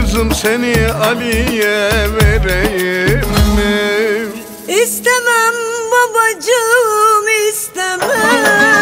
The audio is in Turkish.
kızım seni Ali'ye vereyim mi? İstemem babacığım istemem.